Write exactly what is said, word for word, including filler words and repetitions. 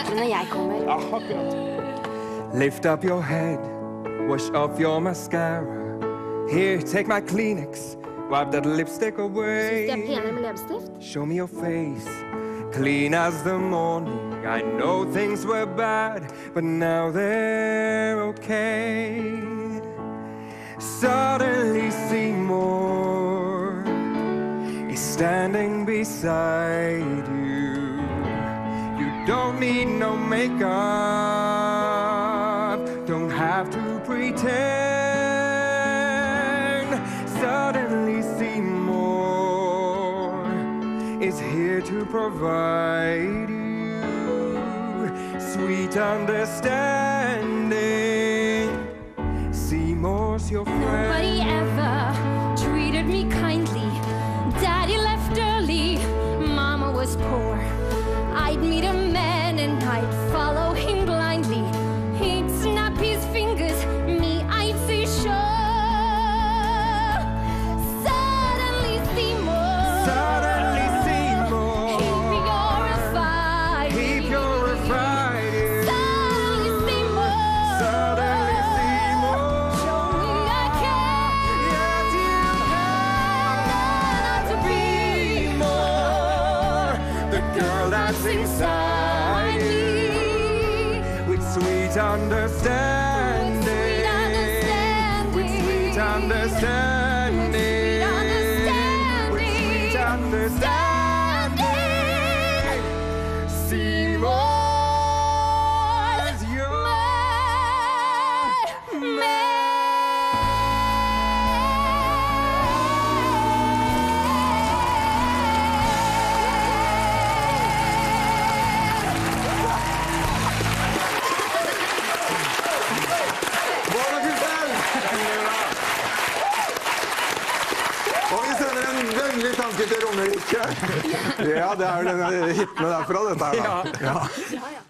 bedre når jeg kommer. Ja, akkurat. Lift up your head, wash off your mascara. Here, take my Kleenex, wipe that lipstick away. Syns du jeg er penere med leppestift? Show me your face, clean as the morning. I know things were bad, but now they're okay. Suddenly Seymour is standing beside you. You don't need no makeup, don't have to pretend. Suddenly Seymour is here to provide you sweet understanding. Seymour's your friend. Nobody ever treated me kindly. Daddy left early, Mama was poor. I'd meet a man and I'd follow him blindly. He'd snap his fingers, me I'd say sure. Suddenly Seymour, Suddenly Seymour, he purified, he purified you. Suddenly Seymour, Suddenly Seymour, show me I can. yes you can. To be more, the girl that's inside you, with sweet understanding, with sweet understanding, with sweet understanding. Seymour's your Og vi sender en vennlig tanke til Romerike. Ja, det er jo denne hitene derfra, dette her da. Ja.